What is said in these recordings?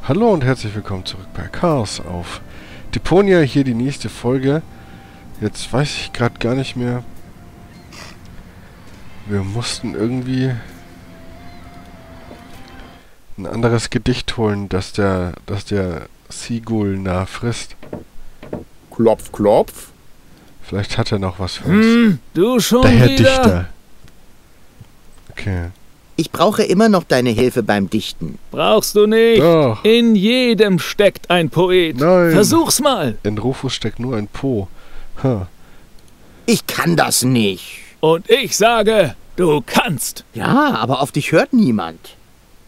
Hallo und herzlich willkommen zurück bei Chaos auf Deponia. Hier die nächste Folge. Jetzt weiß ich gerade gar nicht mehr. Wir mussten irgendwie ein anderes Gedicht holen, dass der Seagull nah frisst. Klopf, klopf. Vielleicht hat er noch was für uns. Du schon Der Herr wieder? Dichter. Okay. Ich brauche immer noch deine Hilfe beim Dichten. Brauchst du nicht. Doch. In jedem steckt ein Poet. Nein. Versuch's mal. In Rufus steckt nur ein Po. Ha. Ich kann das nicht. Und ich sage, du kannst. Ja, aber auf dich hört niemand.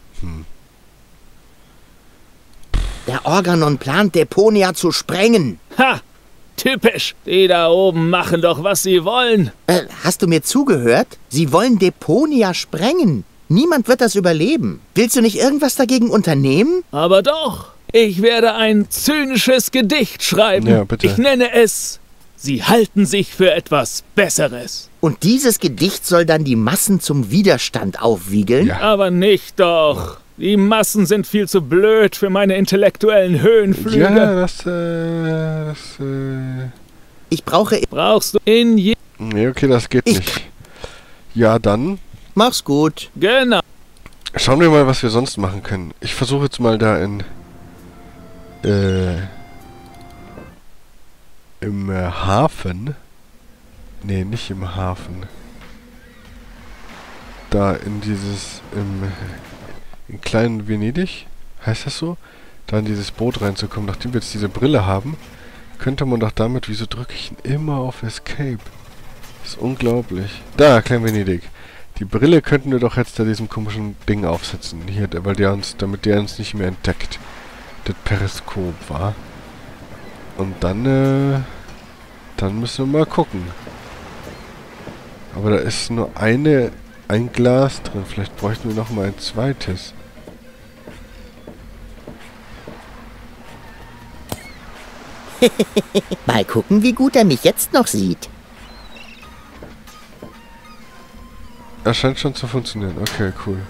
Der Organon plant, Deponia zu sprengen. Ha! Typisch. Die da oben machen doch, was sie wollen. Hast du mir zugehört? Sie wollen Deponia sprengen. Niemand wird das überleben. Willst du nicht irgendwas dagegen unternehmen? Aber doch. Ich werde ein zynisches Gedicht schreiben. Ja, bitte. Ich nenne es Sie halten sich für etwas Besseres. Und dieses Gedicht soll dann die Massen zum Widerstand aufwiegeln? Ja. Aber nicht doch. Die Massen sind viel zu blöd für meine intellektuellen Höhenflüge. Ja, Ich brauche... Brauchst du in je... Nee, okay, das geht Ich nicht. Ja, dann Mach's gut. Genau. schauen wir mal, was wir sonst machen können. Ich versuche jetzt mal da im Hafen. Nee, nicht im Hafen. Da in dieses, in kleinen Venedig, heißt das so? Da in dieses Boot reinzukommen. Nachdem wir jetzt diese Brille haben, könnte man doch damit, wieso drücke ich ihn immer auf Escape? Das ist unglaublich. Da, Klein Venedig. Die Brille könnten wir doch jetzt da diesem komischen Ding aufsetzen. Hier, weil damit der uns nicht mehr entdeckt. Das Periskop war. Und dann müssen wir mal gucken. Aber da ist nur ein Glas drin. Vielleicht bräuchten wir noch mal ein zweites. Mal gucken, wie gut er mich jetzt noch sieht. Das scheint schon zu funktionieren. Okay, cool.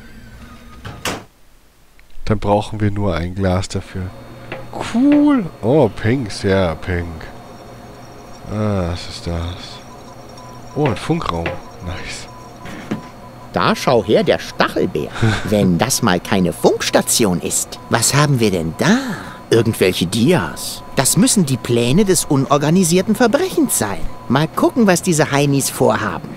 Dann brauchen wir nur ein Glas dafür. Cool. Oh, pink. Sehr pink. Ah, was ist das? Oh, ein Funkraum. Nice. Da schau her, der Stachelbär. Wenn das mal keine Funkstation ist. Was haben wir denn da? Irgendwelche Dias. Das müssen die Pläne des unorganisierten Verbrechens sein. Mal gucken, was diese Heinis vorhaben.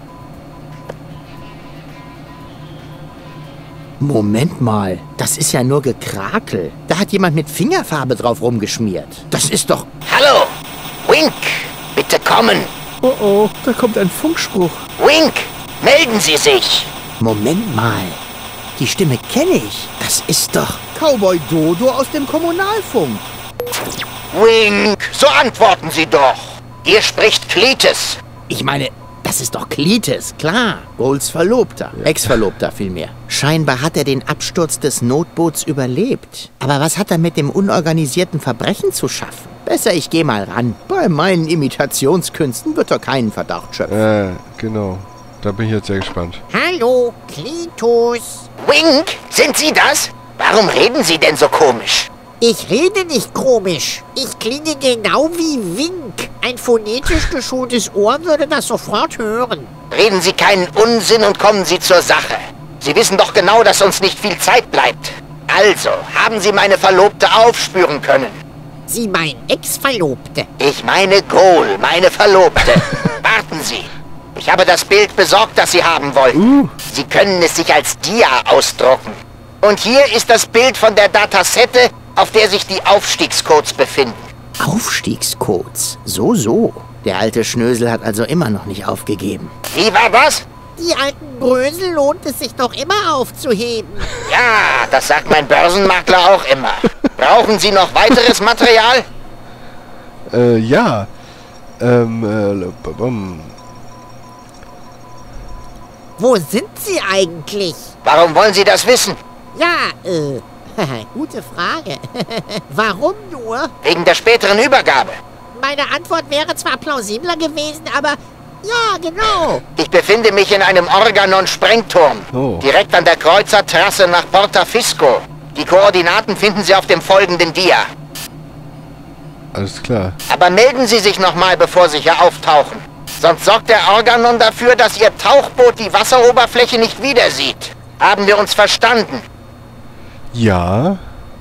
Moment mal, das ist ja nur Gekrakel. Da hat jemand mit Fingerfarbe drauf rumgeschmiert. Das ist doch... Hallo! Wink! Bitte kommen! Oh oh, da kommt ein Funkspruch. Wink! Melden Sie sich! Moment mal. Die Stimme kenne ich. Das ist doch Cowboy Dodo aus dem Kommunalfunk. Wink! So antworten Sie doch! Hier spricht Cletus. Ich meine, das ist doch Cletus, klar. Golds Verlobter. Ex-Verlobter vielmehr. Scheinbar hat er den Absturz des Notboots überlebt. Aber was hat er mit dem unorganisierten Verbrechen zu schaffen? Besser, ich gehe mal ran. Bei meinen Imitationskünsten wird er keinen Verdacht schöpfen. Genau. Da bin ich jetzt sehr gespannt. Hallo, Cletus. Wink! Sind Sie das? Warum reden Sie denn so komisch? Ich rede nicht komisch. Ich klinge genau wie Wink. Ein phonetisch geschultes Ohr würde das sofort hören. Reden Sie keinen Unsinn und kommen Sie zur Sache. Sie wissen doch genau, dass uns nicht viel Zeit bleibt. Also, haben Sie meine Verlobte aufspüren können? Sie meinen Ex-Verlobte. Ich meine Goal, meine Verlobte. Warten Sie. Ich habe das Bild besorgt, das Sie haben wollten. Sie können es sich als Dia ausdrucken. Und hier ist das Bild von der Datasette, auf der sich die Aufstiegscodes befinden. Aufstiegscodes. So. Der alte Schnösel hat also immer noch nicht aufgegeben. Wie war das? Die alten Brösel lohnt es sich doch immer aufzuheben. Ja, das sagt mein Börsenmakler auch immer. Brauchen Sie noch weiteres Material? Ja. Wo sind sie eigentlich? Warum wollen Sie das wissen? Ja, gute Frage. Warum nur? Wegen der späteren Übergabe. Meine Antwort wäre zwar plausibler gewesen, aber ja, genau. Ich befinde mich in einem Organon-Sprengturm. Oh. Direkt an der Kreuzertrasse nach Portafisco. Die Koordinaten finden Sie auf dem folgenden Dia. Alles klar. Aber melden Sie sich nochmal, bevor Sie hier auftauchen. Sonst sorgt der Organon dafür, dass Ihr Tauchboot die Wasseroberfläche nicht wieder sieht. Haben wir uns verstanden? Ja.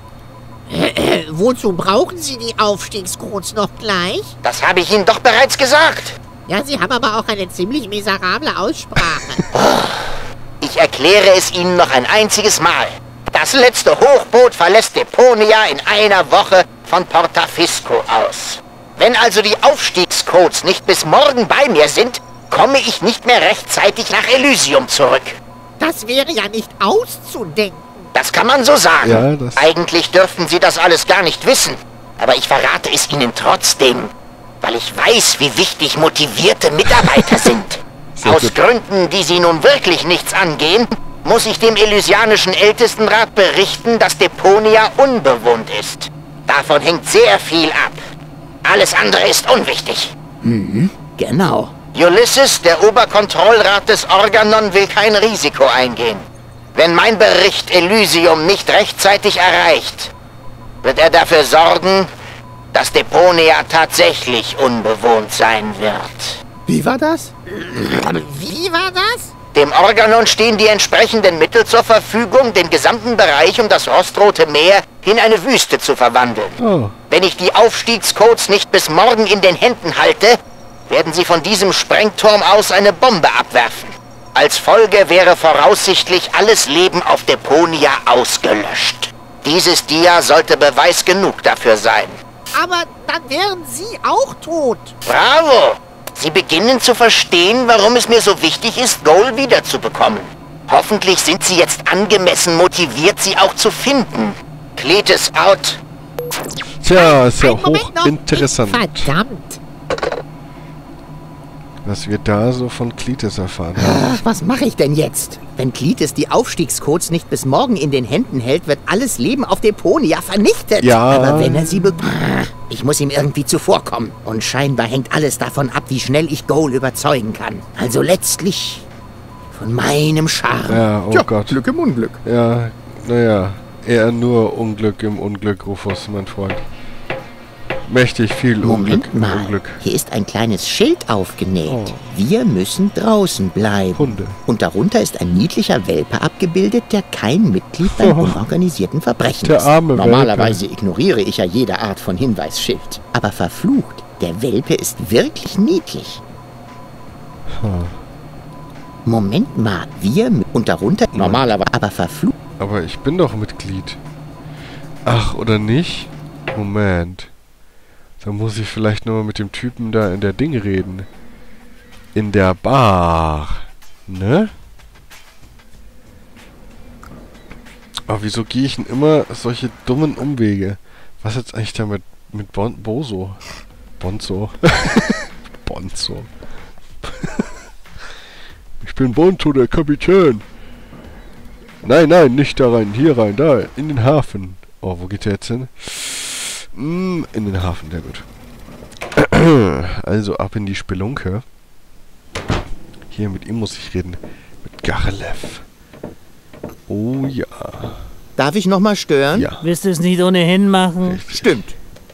Wozu brauchen Sie die Aufstiegscodes noch gleich? Das habe ich Ihnen doch bereits gesagt. Ja, Sie haben aber auch eine ziemlich miserable Aussprache. Ich erkläre es Ihnen noch ein einziges Mal. Das letzte Hochboot verlässt Deponia in einer Woche von Portafisco aus. Wenn also die Aufstiegscodes nicht bis morgen bei mir sind, komme ich nicht mehr rechtzeitig nach Elysium zurück. Das wäre ja nicht auszudenken. Das kann man so sagen. Ja, das- Eigentlich dürften Sie das alles gar nicht wissen. Aber ich verrate es Ihnen trotzdem, weil ich weiß, wie wichtig motivierte Mitarbeiter sind. Aus Gründen, die Sie nun wirklich nichts angehen, muss ich dem Elysianischen Ältestenrat berichten, dass Deponia unbewohnt ist. Davon hängt sehr viel ab. Alles andere ist unwichtig. Genau. Ulysses, der Oberkontrollrat des Organon, will kein Risiko eingehen. Wenn mein Bericht Elysium nicht rechtzeitig erreicht, wird er dafür sorgen, dass Deponia tatsächlich unbewohnt sein wird. Wie war das? Wie war das? Dem Organon stehen die entsprechenden Mittel zur Verfügung, den gesamten Bereich um das Rostrote Meer in eine Wüste zu verwandeln. Oh. Wenn ich die Aufstiegscodes nicht bis morgen in den Händen halte, werden sie von diesem Sprengturm aus eine Bombe abwerfen. Als Folge wäre voraussichtlich alles Leben auf Deponia ausgelöscht. Dieses Dia sollte Beweis genug dafür sein. Aber dann wären Sie auch tot. Bravo! Sie beginnen zu verstehen, warum es mir so wichtig ist, Goal wiederzubekommen. Hoffentlich sind Sie jetzt angemessen motiviert, sie auch zu finden. Cletus out. Tja, ist ja Einen Moment noch. hochinteressant, Verdammt. was wir da so von Cletus erfahren haben. Ach, was mache ich denn jetzt? Wenn Cletus die Aufstiegscodes nicht bis morgen in den Händen hält, wird alles Leben auf Deponia vernichtet. Ja. Aber wenn er sie ich muss ihm irgendwie zuvorkommen. Und scheinbar hängt alles davon ab, wie schnell ich Goal überzeugen kann. Also letztlich von meinem Charme. Ja, oh Gott. Glück im Unglück. Ja, naja, eher nur Unglück im Unglück, Rufus, mein Freund. Mächtig viel Unglück Moment im mal, Unglück. hier ist ein kleines Schild aufgenäht. Oh. Wir müssen draußen bleiben. Hunde. Und darunter ist ein niedlicher Welpe abgebildet, der kein Mitglied beim Oh. unorganisierten Verbrechen Der ist. arme Normalerweise ignoriere ich ja jede Art von Hinweisschild. Aber verflucht, der Welpe ist wirklich niedlich. Moment mal, und darunter normalerweise, aber verflucht. Aber ich bin doch Mitglied. Ach, oder nicht? Moment. Da muss ich vielleicht nur mal mit dem Typen da in der Ding reden. In der Bar. Ne? Aber wieso gehe ich denn immer solche dummen Umwege? Was jetzt eigentlich da mit Boso? Bonzo. Bonzo. Ich bin Bonzo, der Kapitän. Nein, nein, nicht da rein. Hier rein, da, in den Hafen. Oh, wo geht der jetzt hin? In den Hafen, sehr gut. Also ab in die Spelunke. Hier, mit ihm muss ich reden. Mit Garlev. Oh ja. Darf ich nochmal stören? Ja. Willst du es nicht ohnehin machen? Richtig. Stimmt.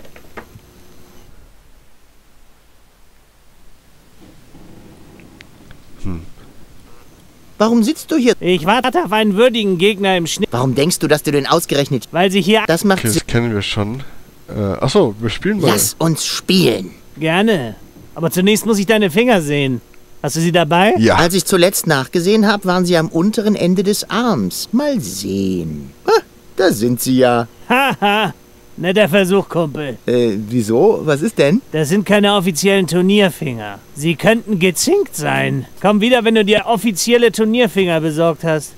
Warum sitzt du hier? Ich warte auf einen würdigen Gegner im Schnitt, Warum denkst du, dass du den ausgerechnet... weil sich hier Das macht Okay, Sinn. das kennen wir schon. Achso, wir spielen mal. Lass uns spielen. gerne. Aber zunächst muss ich deine Finger sehen. Hast du sie dabei? Ja. Als ich zuletzt nachgesehen habe, waren sie am unteren Ende des Arms. Mal sehen. Da sind sie ja. Haha, netter Versuch, Kumpel. Wieso? Was ist denn? Das sind keine offiziellen Turnierfinger. Sie könnten gezinkt sein. Komm wieder, wenn du dir offizielle Turnierfinger besorgt hast.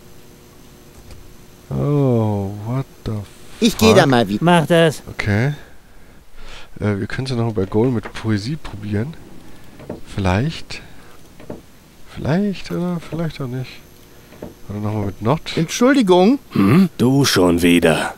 Oh, what the f... Ich gehe da mal wieder. Mach das. Okay. Wir können es ja noch bei Goal mit Poesie probieren. Vielleicht. Vielleicht oder vielleicht auch nicht. Oder nochmal mit Not. Entschuldigung. Du schon wieder.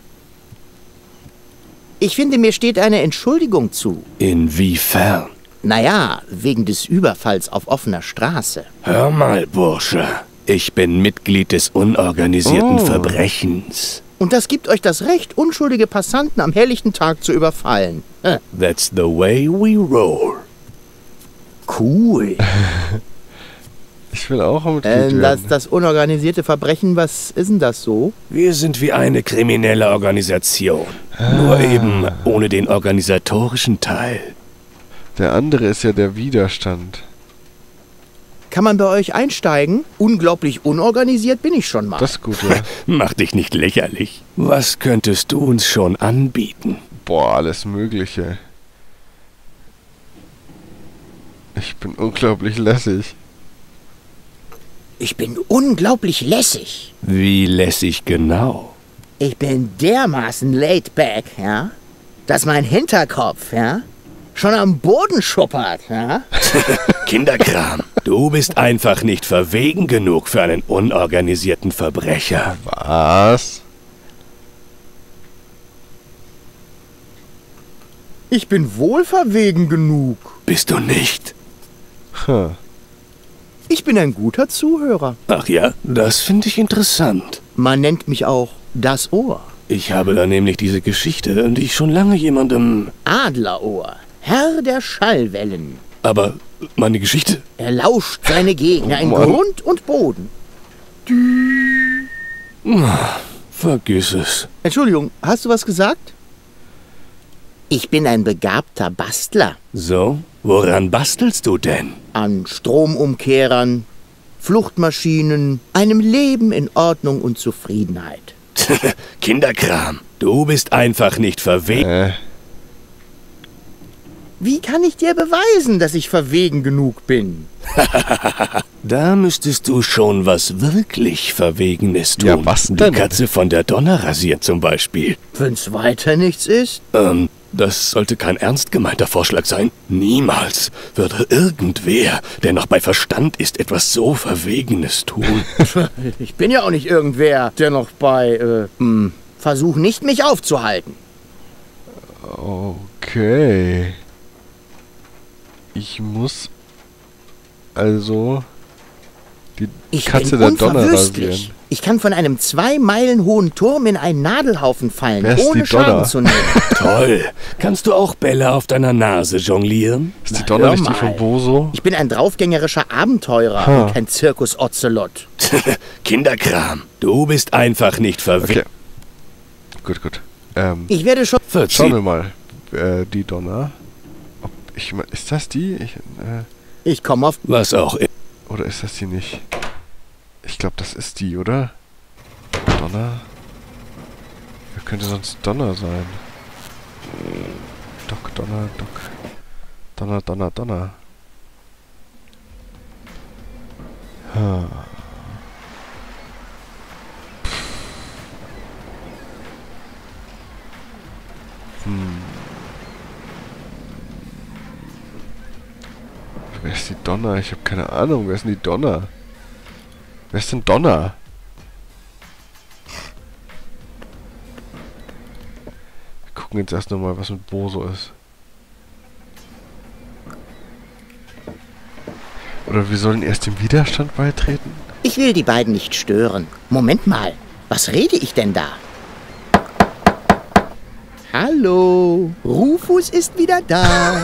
Ich finde, mir steht eine Entschuldigung zu. Inwiefern? Naja, wegen des Überfalls auf offener Straße. Hör mal, Bursche. Ich bin Mitglied des unorganisierten Oh. Verbrechens. Und das gibt euch das Recht, unschuldige Passanten am helllichten Tag zu überfallen. That's the way we roll. Cool. Ich will auch Mitglied werden. Das unorganisierte Verbrechen, was ist denn das so? Wir sind wie eine kriminelle Organisation. Nur eben ohne den organisatorischen Teil. Der andere ist ja der Widerstand. Kann man bei euch einsteigen? Unglaublich unorganisiert bin ich schon mal. Das ist gut, ja. Mach dich nicht lächerlich. Was könntest du uns schon anbieten? Boah, alles Mögliche. Ich bin unglaublich lässig. Ich bin unglaublich lässig. Wie lässig genau? Ich bin dermaßen laid back, ja, dass mein Hinterkopf, ja, schon am Boden schuppert, ja. Kinderkram. Du bist einfach nicht verwegen genug für einen unorganisierten Verbrecher. Was? Ich bin wohl verwegen genug. Bist du nicht? Huh. Ich bin ein guter Zuhörer. Ach ja, das finde ich interessant. Man nennt mich auch das Ohr. Ich habe da nämlich diese Geschichte, die ich schon lange jemandem... Adlerohr, Herr der Schallwellen. Aber meine Geschichte? Er lauscht seine Gegner in Mann. Grund und Boden. Vergiss es. Entschuldigung, hast du was gesagt? Ich bin ein begabter Bastler. So, woran bastelst du denn? An Stromumkehrern, Fluchtmaschinen, einem Leben in Ordnung und Zufriedenheit. Kinderkram. Du bist einfach nicht verwegen. Wie kann ich dir beweisen, dass ich verwegen genug bin? Da müsstest du schon was wirklich Verwegenes tun. Ja, was denn? Die Katze von der Donner rasieren zum Beispiel. Wenn's weiter nichts ist? Das sollte kein ernst gemeinter Vorschlag sein. Niemals würde irgendwer, der noch bei Verstand ist, etwas so Verwegenes tun. Ich bin ja auch nicht irgendwer, der noch bei, Versuch nicht, mich aufzuhalten. Okay. Ich muss also die Ich Katze bin der Donner unverwüstlich. rasieren. Ich kann von einem 2 Meilen hohen Turm in einen Nadelhaufen fallen, Wer ist ohne die Donner? Schaden zu nehmen. Toll. Kannst du auch Bälle auf deiner Nase jonglieren? Ist die Donner hör nicht die mal. von Boso? Ich bin ein draufgängerischer Abenteurer und kein Zirkus-Ozelot. Kinderkram. Du bist einfach nicht verwegen. Okay. Gut. Ich werde schon... Schauen wir mal. Die Donner. Ist das die? Ich komme auf... Was auch immer. Oder ist das die nicht? Ich glaube, das ist die, oder? Donner? Wer könnte sonst Donner sein? Donner. Wer ist die Donner? Ich habe keine Ahnung. Wer ist denn die Donner? Wer ist denn Donner? Wir gucken jetzt erst nochmal, was mit Boso ist. Oder wir sollen erst dem Widerstand beitreten? Ich will die beiden nicht stören. Moment mal, was rede ich denn da? Hallo, Rufus ist wieder da.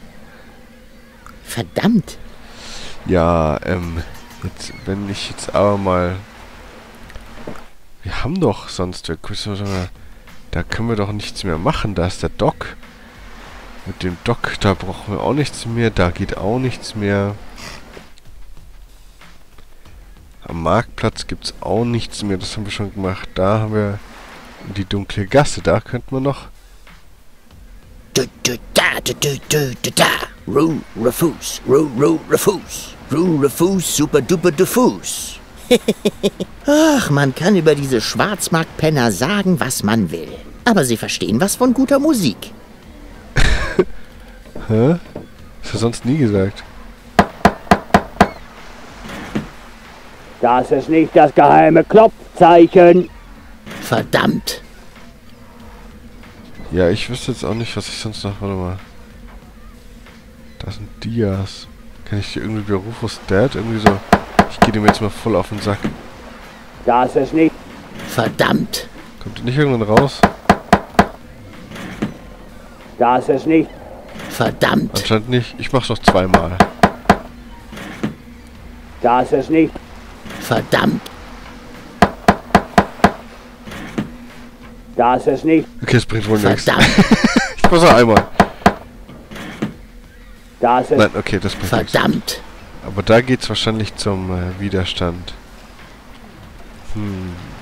Verdammt. Ja, jetzt, wenn ich jetzt aber mal... Wir haben doch sonst... Da können wir doch nichts mehr machen. Da ist der Doc. Mit dem Doc, da brauchen wir auch nichts mehr. Da geht auch nichts mehr. Am Marktplatz gibt es auch nichts mehr. Das haben wir schon gemacht. Da haben wir die dunkle Gasse. Da könnten wir noch... Rufus, Rufus, super duper diffus. Ach, man kann über diese Schwarzmarktpenner sagen, was man will. Aber sie verstehen was von guter Musik. Hä? Das hast du sonst nie gesagt. Das ist nicht das geheime Klopfzeichen. Verdammt. Ja, ich wüsste jetzt auch nicht, was ich sonst noch... Warte mal. Das sind Dias. Kann ich die irgendwie bei Rufus Dad irgendwie so... Ich gehe dem jetzt mal voll auf den Sack. Das ist nicht... Verdammt. Kommt ihr nicht irgendwann raus? Das ist nicht. Verdammt. Anscheinend nicht. Ich mach's noch zweimal. Das ist nicht. Verdammt. Das ist nicht. Okay, es bringt wohl nichts. Verdammt. Ich muss noch einmal. Das ist. Nein, okay, das bringt nichts. Verdammt. Aber da geht's wahrscheinlich zum Widerstand.